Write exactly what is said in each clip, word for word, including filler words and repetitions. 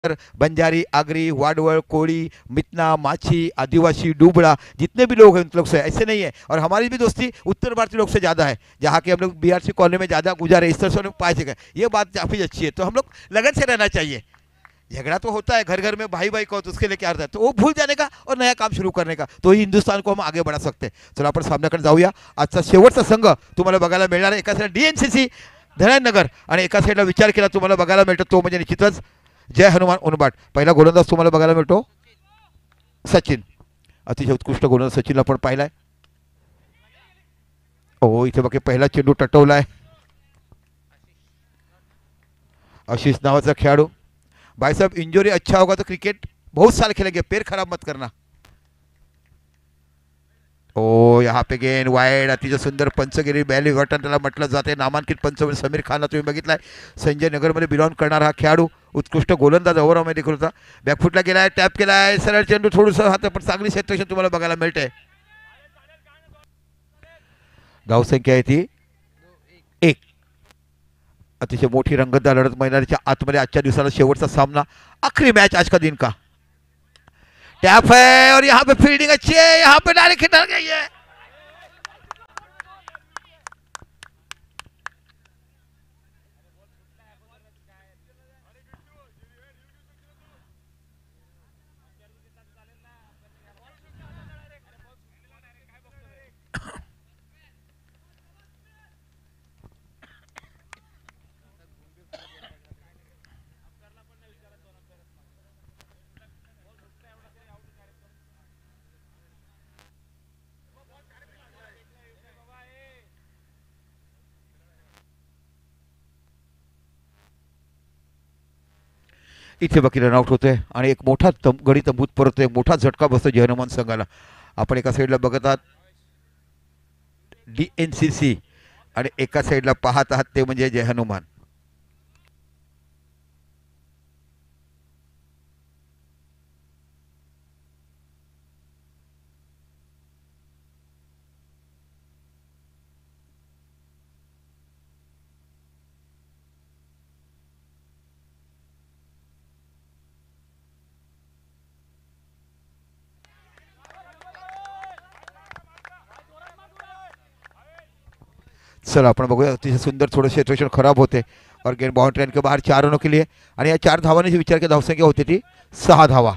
बंजारी, आगरी, वाडवल, कोड़ी, मितना, माछी, आदिवासी, डूबड़ा, जितने भी लोग हैं उन लोग से ऐसे नहीं है। और हमारी भी दोस्ती उत्तर भारतीय लोग से ज़्यादा है, जहाँ के हम लोग बी आर सी कॉलोनी में ज़्यादा गुजारे, इस तरह से हम लोग पाए सके। ये बात काफ़ी अच्छी है, तो हम लोग लगन से रहना चाहिए। झगड़ा तो होता है घर घर में, भाई भाई को, तो उसके लिए क्या रहता है, तो वो भूल जाने का और नया काम सुरू करने का, तो ही हिंदुस्थान को हम आगे बढ़ा सकते हैं। चला आपण सामन्याकडे जाऊया। आजचा शेवटचा संघ तुम्हाला बघायला मिळणार आहे। एका side D N C C Dhangar आणि एका साईडला विचार केला तुम्हाला बघायला मिळतो तो म्हणजे निश्चितच जय हनुमान उनबाट। पहिला गोलंदाज तुम्हाला बघायला मिळतो सचिन, अतिशय उत्कृष्ट गोलंदाज सचिनला पण पाहिलाय। ओ इथे बघे पहिला चेंडू टटवलाय, आशीष नावाचा खेळाडू। भाई साहब इंजरी अच्छा होगा तो क्रिकेट बहुत साल खेलेंगे, पैर खराब मत करना। ओ यहाँ पे गेंद वाइड, अतिशय सुंदर पंचगिरी बॅली वटन त्याला म्हटलं जाते। नामांकित पंच समीर खानला तुम्ही बघितलाय, संजय नगरमध्ये बिलॉंग करणारा हा खेळाडू, उत्कृष्ट गोलंदाज ओव्हरमध्ये देखील होता। बॅकफुटला गेलाय, टॅप केलाय, सरळ चेंडू थोडंसं हात, पण चांगली क्षेत्ररक्षण तुम्हाला बघायला मिळते। धावसंख्या आहे ती एक। अतिशय मोठी रंगतदार लढत मैदानाच्या आतमध्ये आजच्या दिवसाला शेवटचा सामना, आखिरी मैच आज का दिन का। टैप है और यहाँ पे फील्डिंग अच्छी है, यहाँ पे डायरेक्ट हिट गई है। इथे बाकी रनआउट होते आणि एक मोठा तम, गडी तंबूत परतोय, मोठा झटका बसतो जय हनुमान संघाला। आपण एका साईडला बघत आहात डी एन सी सी आणि एका साईडला पाहत आहात ते म्हणजे जय हनुमान। चलो अपन बघूया, अतिशय सुंदर थोड़े क्षेत्ररक्षण खराब होते और गेंद बाउंड्री लाइन के बाहर चार रनों के लिए, आणि या चार धावांनी विचार की धावसंख्या होती ती सहा धावा।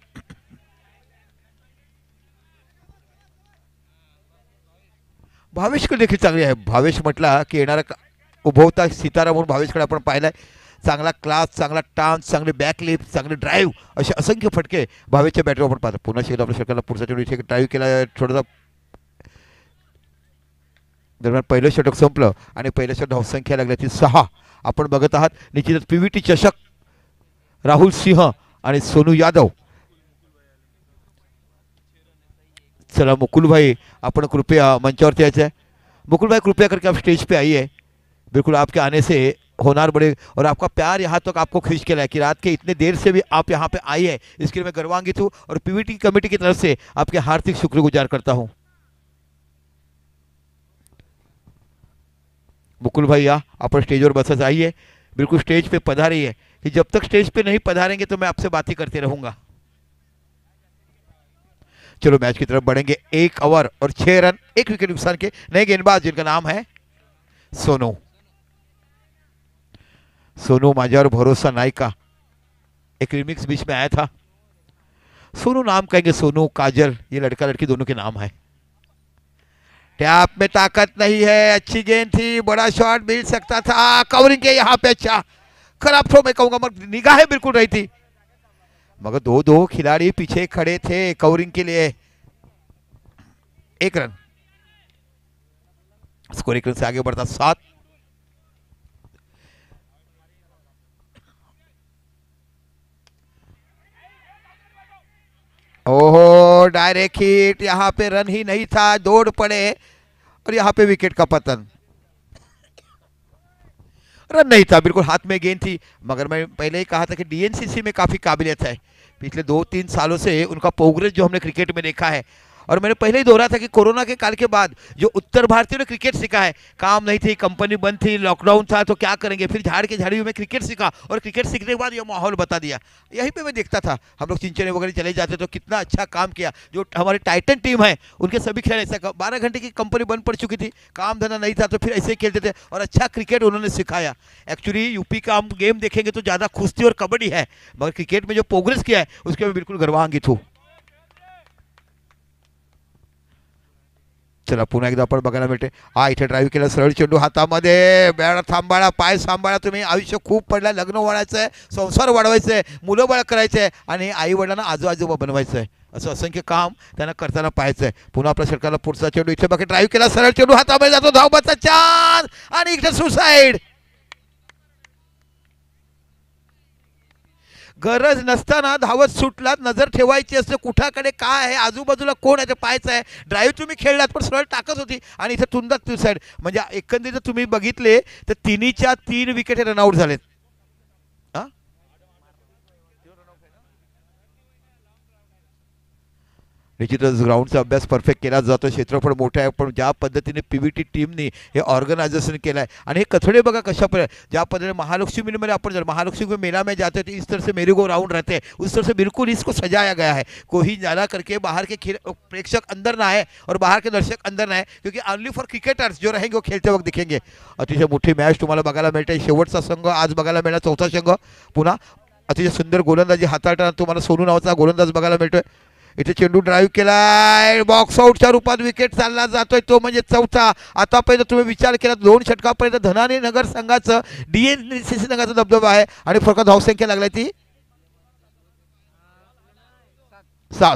भावेशकडे देखील चांगली आहे। भावेश म्हटला की येणारा उभवता सितारा म्हणून भावेशकडे आपण पाहिलाय। चांगला क्लास, चांगला टार्न्स, चांगली बॅकलिप, चांगली ड्राईव्ह, असे असंख्य फटके भावेशच्या बॅटवर आपण पाहतो। पुन्हा शेत आपल्या षटकाला पुढचा चेंडू इथे ड्राईव्ह केला, थोडासा दरम्यान पहिलं षटक संपलं आणि पहिल्या षटक धावसंख्या लागली ती सहा। आपण बघत आहात निश्चितच पीव्हीटी चषक, राहुल सिंह आणि सोनू यादव। चला मुकुल भाई, अपन कृपया मंचावरती आए। मुकुल भाई कृपया करके आप स्टेज पे आइए, बिल्कुल आपके आने से होनार बड़े और आपका प्यार यहाँ तक आपको खींच के लाया कि रात के इतने देर से भी आप यहाँ पे आई है, इसके लिए मैं गर्वान्वित हूँ और पीवीटी कमेटी की तरफ से आपके हार्दिक शुक्रगुजार करता हूँ। मुकुल भाई या अपन स्टेज पर बस आइए, बिल्कुल स्टेज पे पधारिए, कि जब तक स्टेज पे नहीं पधारेंगे तो मैं आपसे बातें करते रहूंगा। चलो मैच की तरफ बढ़ेंगे। एक ओवर और छह रन, एक विकेट नुकसान के नए गेंदबाज जिनका नाम है सोनू। सोनू माझ्यावर भरोसा नहीं का, एक रिमिक्स बीच में आया था। सोनू नाम कहेंगे, सोनू काजल, ये लड़का लड़की दोनों के नाम है। टैप में ताकत नहीं है, अच्छी गेंद थी, बड़ा शॉट मिल सकता था, कवरिंग के यहाँ पे अच्छा खराब थ्रो मैं कहूंगा, मगर निगाहें बिल्कुल रही थी, मगर दो दो खिलाड़ी पीछे खड़े थे कवरिंग के लिए। एक रन, स्कोर एक रन से आगे बढ़ता सात। ओहो डायरेक्ट हिट, यहाँ पे रन ही नहीं था, दौड़ पड़े और यहाँ पे विकेट का पतन। रन नहीं था, बिल्कुल हाथ में गेंद थी, मगर मैं पहले ही कहा था कि डी एन सी सी में काफ़ी काबिलियत है। पिछले दो तीन सालों से उनका प्रोग्रेस जो हमने क्रिकेट में देखा है, और मैंने पहले ही दोहरा था कि कोरोना के काल के बाद जो उत्तर भारतीयों ने क्रिकेट सीखा है, काम नहीं थी, कंपनी बंद थी, लॉकडाउन था, तो क्या करेंगे, फिर झाड़ के झाड़ियों में क्रिकेट सीखा और क्रिकेट सीखने के बाद ये माहौल बता दिया। यहीं पे मैं देखता था, हम लोग चिंचने वगैरह चले जाते तो कितना अच्छा काम किया। जो हमारी टाइटन टीम है उनके सभी खिलाड़ी, ऐसा बारह घंटे की कंपनी बंद पड़ चुकी थी, काम धंधा नहीं था, तो फिर ऐसे खेलते थे और अच्छा क्रिकेट उन्होंने सिखाया। एक्चुअली यूपी का हम गेम देखेंगे तो ज़्यादा कुश्ती और कबड्डी है, मगर क्रिकेट में जो प्रोग्रेस किया है उसके मैं बिल्कुल गर्वान्वित हूँ। चला पुन्हा एकदा आपण बघायला मिळते, हा इथे ड्राईव्ह केला, सरळ चेंडू हातामध्ये, बॅट सांभाळा, पाय सांभाळा, तुम्ही आयुष्य खूप पडलं, लग्न वाढायचं आहे, संसार वाढवायचं आहे, मुलं बाळ करायचं आहे आणि आई वडिलांना आजू आजोबा बनवायचं आहे, असं असंख्य काम त्यांना करताना पाहायचं आहे। पुन्हा आपल्या षटकाला पुढचा चेंडू, इथे बाकी ड्राईव्ह केला, सरळ चेंडू हातामध्ये जातो, धावबाचा चान्स आणि इथे सुसाईड। गरज नसताना धावत सुटलात, नजर ठेवायची असते कुठाकडे काय आहे, आजूबाजूला कोण आहे ते पाहायचं आहे। ड्राईव्ह तुम्ही खेळलात पण सरळ टाकत होती आणि इथे तुंदात टू साईड, म्हणजे एकंदरीत तुम्ही बघितले तर तिन्हीच्या तीन विकेट रनआउट झालेत। निश्चितच ग्राउंडचा अभ्यास परफेक्ट केला जातो, क्षेत्रफळ मोठं आहे, पण ज्या पद्धतीने पीव्हीटी टीमने हे ऑर्गनायझेशन केलं आहे आणि हे कथडे बघा कशा पर ज्या पद्धतीने महालक्ष्मी मेले आपण जर महालक्ष्मी मेला में जाते तो इस तरह से मेरी गो राउंड रहते हैं, उस तरह से बिल्कुल इसको सजाया गया है। कोई ज़्यादा करके बाहर के प्रेक्षक अंदर ना आए और बाहर के दर्शक अंदर ना आए, क्योंकि ओनली फॉर क्रिकेटर्स जो रहेंगे वो खेलते वक्त दिखेंगे। अतिशय मोठी मॅच तुम्हाला बघायला मिळते, शेवटचा संघ आज बघायला मिळाला, चौथा संघ पुन्हा अतिशय सुंदर गोलंदाजी हाताळताना तुम्हाला सोनू नावाचा गोलंदाज बघायला मिळतोय। इथे चेंडू ड्राईव्ह केलाय, बॉक्स आउटच्या रूपात विकेट चालला जातोय, तो म्हणजे चौथा। आतापर्यंत तुम्ही विचार केला दोन षटकापर्यंत धनानी नगर संघाचं डीएनसीसी संघाचा दबदबा आहे आणि फक्त धावसंख्या लागलाय ती सात।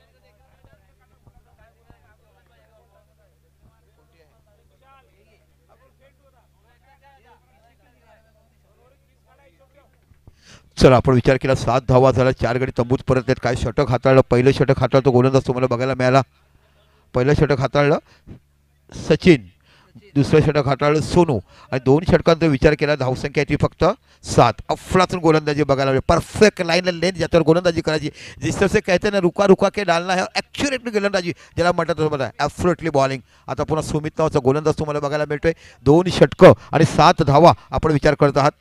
चला आपण विचार केला, सात धावा झाला, चार गडी तंबूत परतलेत, काय षटक हाताळलं, पहिलं षटक हाताळलं तो गोलंदाज तुम्हाला बघायला मिळाला, पहिलं षटक हाताळलं सचिन, दुसरं षटक हाताळलं सोनू आणि दोन षटकांचा विचार केला धावसंख्या ती फक्त सात। अफलातून गोलंदाजी बघायला मिळाली, परफेक्ट लाइन लेंथ ज्याच्यावर गोलंदाजी करायची, जिस तरह से कहते हैं ना रुका रुका के डालना है, ॲक्युरेटली गोलंदाजी ज्याला म्हणतात तुम्हाला ॲब्सोल्युटली बॉलिंग। आता पुन्हा सुमित नावाचा गोलंदाज तुम्हाला बघायला मिळतोय, दोन षटकं आणि सात धावा आपण विचार करत आहात।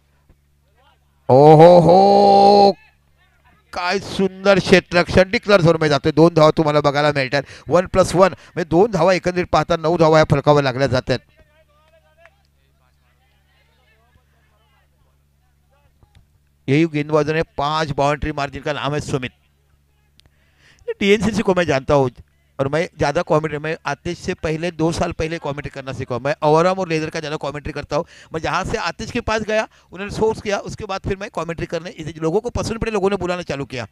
ओहो हो, काय सुंदर क्षेत्ररक्षण डिक्लेअर झोनमध्ये जातोय, दोन धावा तुम्हाला बघायला मिळतात, वन प्लस वन म्हणजे दोन धावा एकंदरीत पाहता नऊ धावा या फलकावर लागल्या जातात। यही गेंदबाजों ने पांच बाउंड्री मार, जिनका नाम है सुमित। टीएनसीसी को मैं जानता हूँ और मैं ज़्यादा कॉमेंट्री, मैं आतिश से पहले दो साल पहले कॉमेंट्री करना सीखा, मैं अवरम और लेदर का ज़्यादा कॉमेंट्री करता हूँ। मैं जहाँ से आतिश के पास गया उन्होंने सोर्स किया, उसके बाद फिर मैं कॉमेंट्री करने, इसे लोगों को पसंद पड़े, लोगों ने बुलाना चालू किया।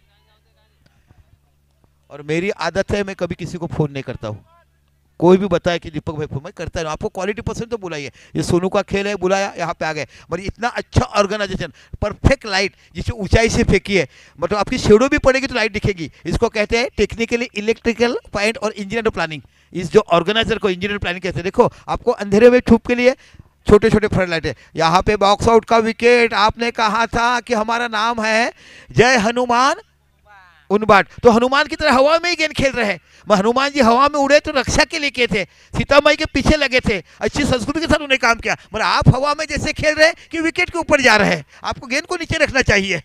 और मेरी आदत है मैं कभी किसी को फ़ोन नहीं करता हूँ, कोई भी बताए कि दीपक भाई फोन मैं करता हूँ, आपको क्वालिटी पसंद तो बुलाइए, ये सोनू का खेल है, बुलाया यहाँ पे आ गए। मतलब इतना अच्छा ऑर्गेनाइजेशन, परफेक्ट लाइट जिसे ऊंचाई से फेंकी है, मतलब आपकी शेडो भी पड़ेगी तो लाइट दिखेगी, इसको कहते हैं टेक्निकली इलेक्ट्रिकल पॉइंट और इंजीनियर प्लानिंग। इस जो ऑर्गेनाइजर को इंजीनियर प्लानिंग कहते हैं। देखो आपको अंधेरे में धूप के लिए छोटे छोटे फ्लड लाइट है, यहाँ पे बॉक्स आउट का विकेट। आपने कहा था कि हमारा नाम है जय हनुमान उनबाट, तो हनुमान की तरह हवा में ही गेंद खेल रहे हैं। हनुमान जी हवा में उड़े तो रक्षा के लिए किए थे, सीता माई के पीछे लगे थे, अच्छी संस्कृति के साथ उन्हें काम किया। मगर आप हवा में जैसे खेल रहे हैं कि विकेट के ऊपर जा रहे हैं, आपको गेंद को नीचे रखना चाहिए।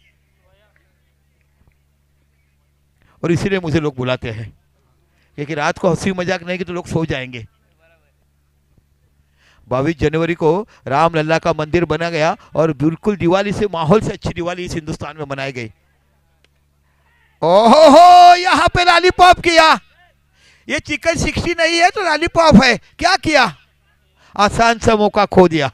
और इसीलिए मुझे लोग बुलाते हैं, क्योंकि रात को हंसी मजाक नहीं की तो लोग सो जाएंगे। बाईस जनवरी को रामलला का मंदिर बना गया और बिल्कुल दिवाली से, माहौल से अच्छी दिवाली इस हिंदुस्तान में मनाई गई। ओहो हो, यहाँ पे लॉलीपॉप किया, ये चिकन सिक्सटी नहीं है तो लॉलीपॉप है, क्या किया, आसान सा मौका खो दिया।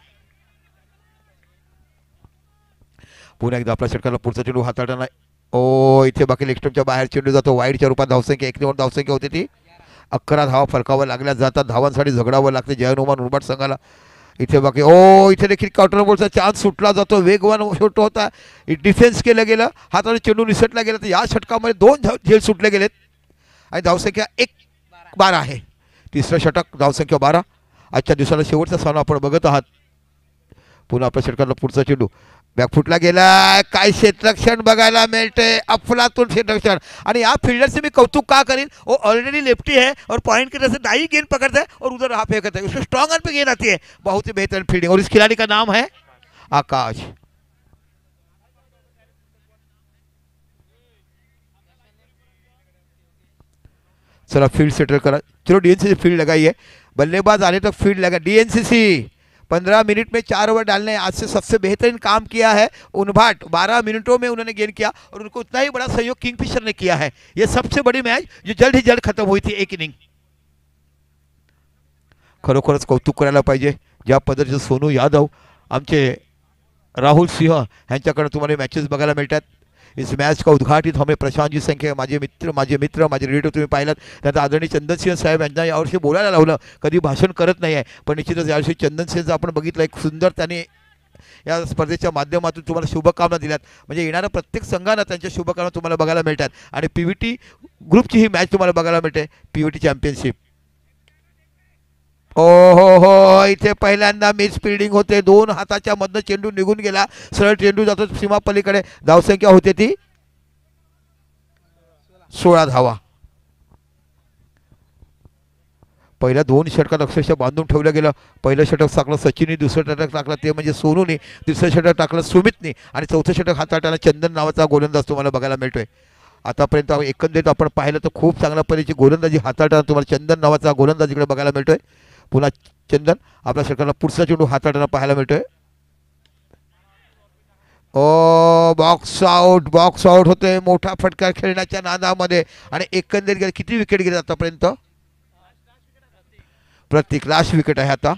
पुन्हा एकदा आपल्या षटकाला पुढचा चेंडू हाताळताना, ओ इथे बाकी लेगस्टंपच्या बाहेर चेंडू जातो, वाईडच्या रूपात धावसंख्या एक निवड धावसंख्या होती ती अकरा धावा फलकावर लागल्या जातात, धावांसाठी झगडावं लागते जय हनुमान उर्बाट संघाला। इथे बाकी ओ इथे देखील काउंटर बॉलचा चान्स सुटला जातो, वेगवान शॉट होता, डिफेन्स केलं गेलं, हाताने चेंडू निसटला गेला, तर या षटकामध्ये दोन झेल सुटले गेलेत आणि धावसंख्या एक बारा आहे। तिसरं षटक धावसंख्या बारा। आजच्या दिवसाला शेवटचा सामना आपण बघत आहात, पुन्हा आपल्या षटकातला पुढचा चेंडू बॅकफुटला गेला, काय क्षेत्ररक्षण बघायला मिळते, अफलातून क्षेत्ररक्षण. आणि या फिल्डर से मैं कौतुक का करीन, वो ऑलरेडी लेफ्टी है और पॉइंट की तरह से दाई गेंद पकड़ता है और उधर हाथ फेंकता है, उसको स्ट्रॉन्ग पे गेंद आती है. बहुत ही बेहतरीन फील्डिंग. और इस खिलाड़ी का नाम है आकाश. चला फील्ड सेटल करा. चलो डीएनसीसी फील्ड लगाई है, बल्लेबाज आने तक फील्ड लगा. डीएनसीसी पंद्रह मिनट में चार ओवर डालने आज से सबसे बेहतरीन काम किया है. उनभाट बारह मिनटों में उन्होंने गेंद किया और उनको उतना ही बड़ा सहयोग किंगफिशर ने किया है. ये सबसे बड़ी मैच जो जल्द ही जल्द खत्म हुई थी एक इनिंग. खरोखरच कौतुक करायला पाहिजे ज्या पद्धतीचं सोनू यादव आमचे राहुल सिंह यांच्याकडे तुम्हाला मॅचेस बघायला मिळतात. इस मैच का उद्घाटित हमें प्रशांत जी संख्या माझे मित्र माझे मित्र माझे रिलेटिव्ह तुम्ही पाहिलात. त्यानंतर आदरणीय चंदनसिंह साहेब यांना यावर्षी बोलायला लावलं, कधी भाषण करत नाही आहे पण निश्चितच यावर्षी चंदनसिंहचं आपण बघितलं एक सुंदर त्यांनी या स्पर्धेच्या माध्यमातून तुम्हाला शुभकामना दिल्यात. म्हणजे येणाऱ्या प्रत्येक संघानं त्यांच्या शुभकामना तुम्हाला बघायला मिळतात. आणि पी व्ही टी ग्रुपची ही मॅच तुम्हाला बघायला मिळते, पी व्ही टी चॅम्पियनशिप. ओ हो हो, इथे पहिल्यांदा मिस फिल्डिंग होते. दोन हाताच्या मधनं चेंडू निघून गेला, सरळ चेंडू जातो सीमा पलीकडे. धावसंख्या होते ती सोळा धावा. पहिल्या दोन षटकात अक्षरशः बांधून ठेवलं गेलं. पहिलं षटक टाकलं सचिनने, दुसरं षटक टाकलं ते म्हणजे सोनूने, तिसरं षटक टाकलं सुमितने आणि चौथं षटक हाताळताना चंदन नावाचा गोलंदाज तुम्हाला बघायला मिळतोय. आतापर्यंत एकंदरीत आपण पाहिलं तर खूप चांगल्या पद्धतीची गोलंदाजी हाताळताना तुम्हाला चंदन नावाचा गोलंदाज इकडे बघायला मिळतोय. पुन्हा चंदन आपल्या षटकाला पुढचा चेंडू हाताळताना पाहायला मिळतोय. ओ बॉक्स आउट, बॉक्स आउट होते मोठा फटका खेळण्याच्या नादामध्ये. आणि एकंदरीत किती विकेट गेले आतापर्यंत? प्रत्येक लास्ट विकेट आहे आता.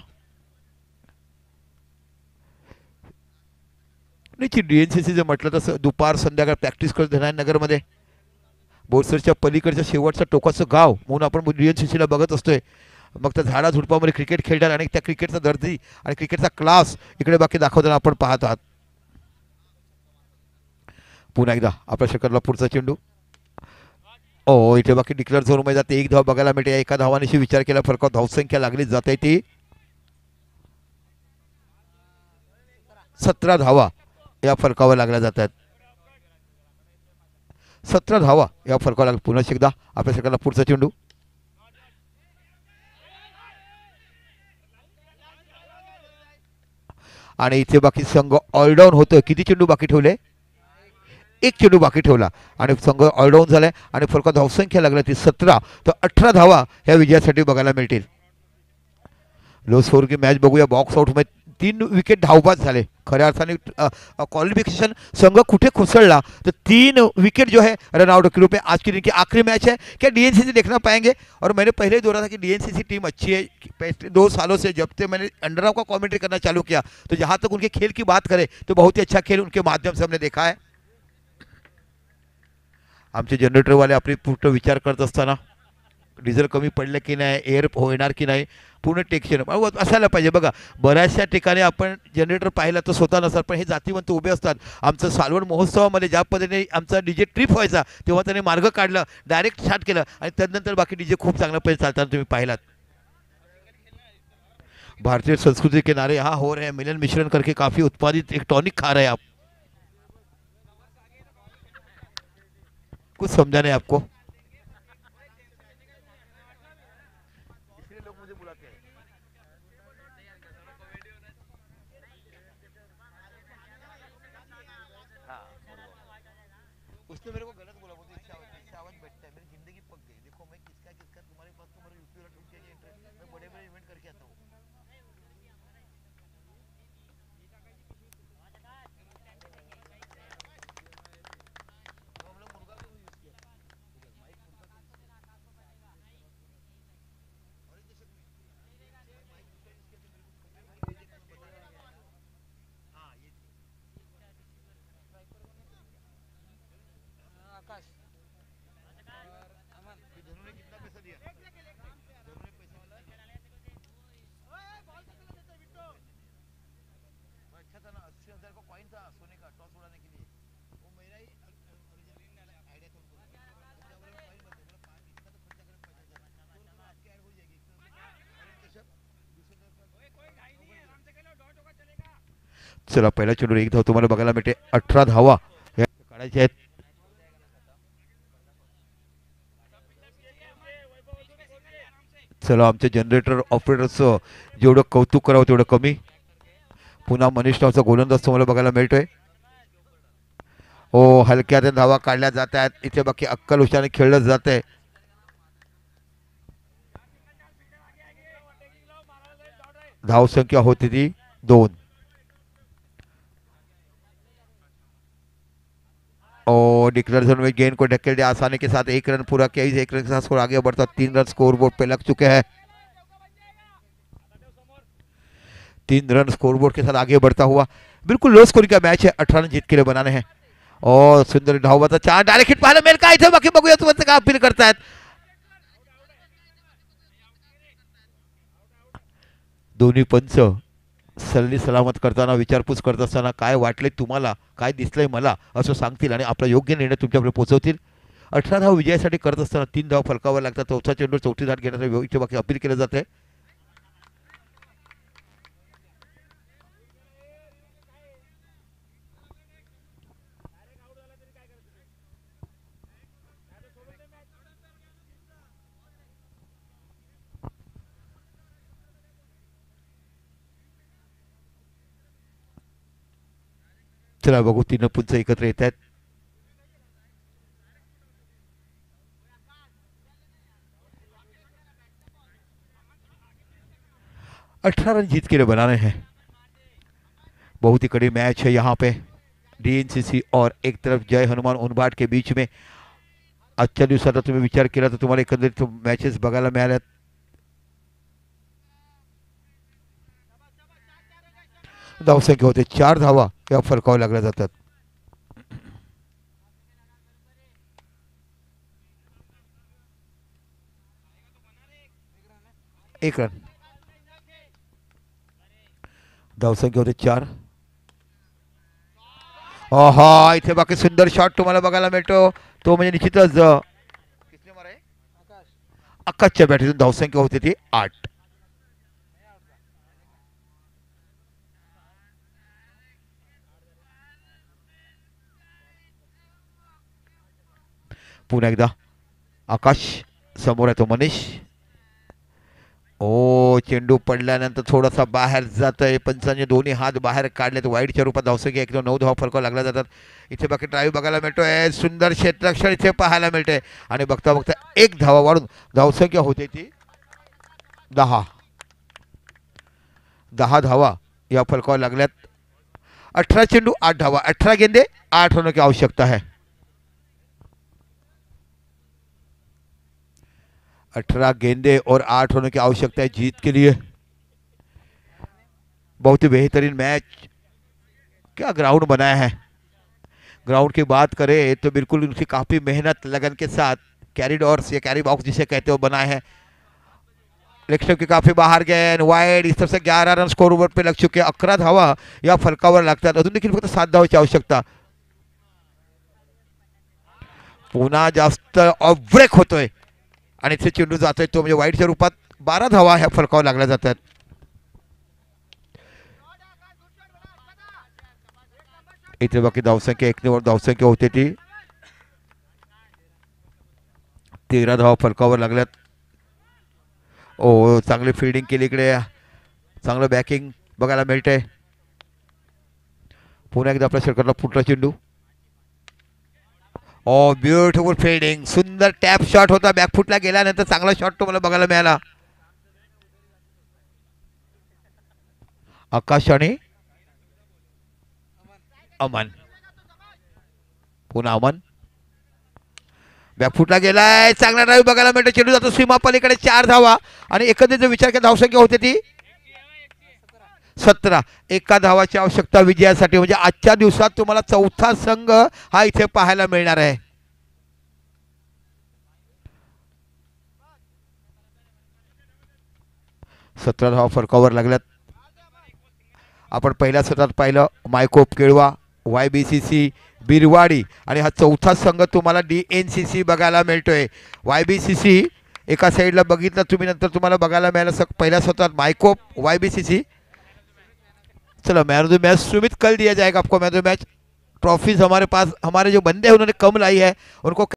निश्चित डीएनसीसी जर म्हटलं तसं दुपार संध्याकाळ प्रॅक्टिस करत नगरमध्ये बोरसरच्या पलीकडच्या शेवटचं टोकाचं गाव म्हणून आपण डीएनसीसीला बघत असतोय. मग त्या झाडा झुडपामध्ये क्रिकेट खेळतात आणि त्या क्रिकेटचा दर्दी आणि क्रिकेटचा क्लास इकडे बाकी दाखवताना आपण पाहत आहात. पुन्हा एकदा आपल्या षटकाला पुढचा चेंडू. ओ इथे बाकी डिक्लेअर झोनमध्ये जाते. एक धाव बघायला मिळते. एका धावानिशी विचार केला फरक धावसंख्या लागली जाते ती सतरा धावा या फरकावर लागल्या जातात. सतरा धावा या फरकावर लागला. पुन्हा एकदा आपल्या षटकाला पुढचा चेंडू. आणि इथे बाकी संघ ऑलडाऊन होतोय. किती चेंडू बाकी ठेवले? एक चेंडू बाकी ठेवला आणि संघ ऑलडाऊन झालाय आणि फरक धावसंख्या लागला ती सतरा. तर अठरा धावा ह्या विजयासाठी बघायला मिळतील. लो स्कोर की मॅच बघूया. बॉक्स आउट मध्ये तीन विकेट धावबाद झाले. खऱ्या अर्थाने क्वालिफिकेशन संघ कुठे खुसळला तर तीन विकेट जो है रन आउट के रूप में. आज की दिन की आखिरी मैच है, क्या डीएनसीसी देखना पाएंगे? और मैंने पहले ही बोला था कि डीएनसीसी टीम अच्छी है. पिछले दो सालों से जब से मैंने अंडर का कमेंट्री करना चालू किया तो जहाँ तक उनके खेल की बात करें तो बहुत ही अच्छा खेल उनके माध्यम से हमने देखा है. आमचे जनरेटरवाले आपली पूर्ण विचार करत असताना डिझेल कमी पडलं की नाही, एअर होणार की नाही, पूर्ण टेक्शन असायला पाहिजे. बघा बऱ्याचशा ठिकाणी आपण जनरेटर पाहिलं तर स्वतः नसतात पण हे जातीवंत उभे असतात. आमचं सालवड महोत्सवामध्ये ज्या पद्धतीने आमचा डीजे ट्रिप व्हायचा तेव्हा त्याने मार्ग काढलं, डायरेक्ट स्टार्ट केलं आणि त्यानंतर बाकी डीजे खूप चांगल्या पद्धतीने चालताना तुम्ही पाहिलात. भारतीय संस्कृति के नारे यहाँ हो रहे हैं. मिलन मिश्रण करके काफ़ी उत्पादित एक टॉनिक खा रहे हैं आप. कुछ समझा नहीं आपको? इसलिए लोग मुझे बुलाते हैं. हाँ, उसने मेरे को गलत बोला. बोलते इससे आवाज इससे आवाज बैठता है. मेरी जिंदगी पक गई. देखो मैं किसका किसका तुम्हारे पास तुम्हारे यूपी वाला ढूंढ के मैं बड़े बड़े इवेंट करके आता हूँ. चला पहिला चेंडूवर एक धाव तुम्हाला बघायला मिळते. अठरा धावा या काढायच्या आहेत. चला आमच्या जनरेटर ऑपरेटरचं जेवढं कौतुक करावं तेवढं कमी. पुन्हा मनीष नावचा गोलंदाज तुम्हाला बघायला मिळतोय. हो हलक्या धावा काढल्या जात आहेत. इथे बाकी अक्कल हुशाने खेळलं जात आहे. धाव संख्या होती ती दोन. और डिक्लेरेशन में गेंद को ढकेल दिया आसानी के साथ. एक रन पूरा किया. एक रन के साथ स्कोर आगे बढ़ता. तीन रन स्कोर बोर्ड पे लग चुके हैं. तीन रन स्कोर बोर्ड के साथ आगे बढ़ता हुआ बिल्कुल लो स्कोर का मैच है. अठारह रन जीत के लिए बनाने हैं. और सुंदर धावाचा चार डायरेक्ट हिट पाहायला मिळेल का इथे. बाकी बघूया तुमचं काय अपील करतायत. दोन्ही पंच सल्ली सलामत करताना विचारपूस करत असताना काय वाटले तुम्हाला, काय दिसलंय मला असं सांगतील आणि आपला योग्य निर्णय तुमच्याकडे पोहोचवतील. अठरा धाव विजयासाठी करत असताना तीन धाव फलकावर लागतात. चौथा चेंडू चौथी धाट घेण्यासाठी इथे बाकी अपील केलं जाते. चला बघू तीन पंच एकत्र येत आहेत. अठारह रन जीत के लिए बनाने हैं. बहुत ही कड़ी मैच है यहाँ पे. डीएनसीसी और एक तरफ जय हनुमान उनबाट के बीच में. आजच्या दिवसाचा तुम्ही विचार केला तर तुम्हाला एकंदरीत मॅचेस बघायला मिळाल्यात. धावसंख्या होते चार धावा या फलकावर लागल्या जातात. एक रन. धावसंख्या होते चार. हा इथे बाकी सुंदर शॉट तुम्हाला बघायला मिळतो. तो म्हणजे निश्चितच आकाशच्या बॅटीतून धावसंख्या होती ती आठ. पुन्हा एकदा आकाश समोर आहे तो मनीष. ओ चेंडू पडल्यानंतर थोडासा बाहेर जातोय. पंचांनी दोन्ही हात बाहेर काढलेत. वाईडच्या रूपात धावसंख्या एक नऊ धावा फलकावर लागल्या जातात. इथे बाकी ड्राईव्ह बघायला मिळतोय. सुंदर क्षेत्ररक्षण इथे पाहायला मिळते आणि बघता बघता एक धावा वाढून धावसंख्या होते ती दहा. दहा धावा या फलकावर लागल्यात. अठरा चेंडू आठ धावा. अठरा गेंदे आठ होने की आवश्यकता है. अठारह गेंदे और आठ होने की आवश्यकता है जीत के लिए. बहुत ही बेहतरीन मैच. क्या ग्राउंड बनाया है. ग्राउंड की बात करें तो बिल्कुल उनकी काफ़ी मेहनत लगन के साथ कैरिडोर्स या कैरी बॉक्स जिसे कहते हो बनाए हैं. लेग के काफ़ी बाहर गए वाइड. इस तरफ से ग्यारह रन स्कोर बोर्ड पे लग चुके हैं. अकरा धावा या फलकावर लागतात. अजून देखील फक्त सात धावाची आवश्यकता. पुन्हा जास्त ब्रेक होतोय आणि इथे चेंडू जातोय तो म्हणजे वाईडच्या रूपात. बारा धावा ह्या फलकावर लागल्या जातात. इथे बाकी धावसंख्या एक निवड धावसंख्या होते ती तेरा धावा फलकावर लागल्यात. ओ चांगली फिल्डिंग केली इकडे. चांगलं बॅकिंग बघायला मिळते. पुन्हा एकदा आपल्या षटकातला पुढचा चेंडू. ओ ब्युटिफुल फिल्डिंग. सुंदर टॅप शॉट होता. बॅकफुटला गेल्यानंतर चांगला शॉट तुम्हाला बघायला मिळाला. आकाश आणि अमन. पुन्हा अमन बॅकफुटला गेलाय. चांगला ड्राईव्ह बघायला मिळतो. चेंडू जातो सीमा पलीकडे. चार धावा आणि एकंदरीत जर विचार केला धावसंख्या होते ती सतरा. एका धावाची आवश्यकता विजयासाठी. म्हणजे आजच्या दिवसात तुम्हाला चौथा संघ हा इथे पाहायला मिळणार आहे. सतरा धावा फरकावर लागल्यात. आपण पहिल्या सत्रात पाहिलं मायकोप Kelwa, Y B C C Birwadi आणि हा चौथा संघ तुम्हाला डी एन सी सी बघायला मिळतोय. वाय बी सी सी एका साईडला बघितलं तुम्ही, नंतर तुम्हाला बघायला मिळालं पहिल्या सत्रात मायकोप वाय बी सी सी. चलो man of the match Sumit, कल दिया जाएगा आपको man of the match. Trophies हमारे पास, हमारे जो बंदे हैं उन्होंने कम लाई है, उनको